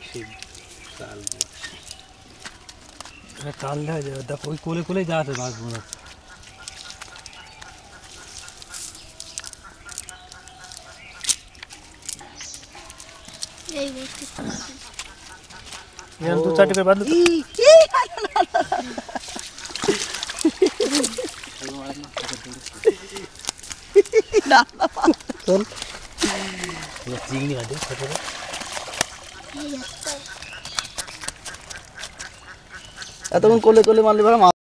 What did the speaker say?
ताल कोई कोले कोले जाते माछ मনে এই বসে यार दो चाटे पे बांध না না चल ये चिंगनी बांधे छोटे এই যাচ্ছে এতক্ষণ কোলে কোলে মারলে ভালো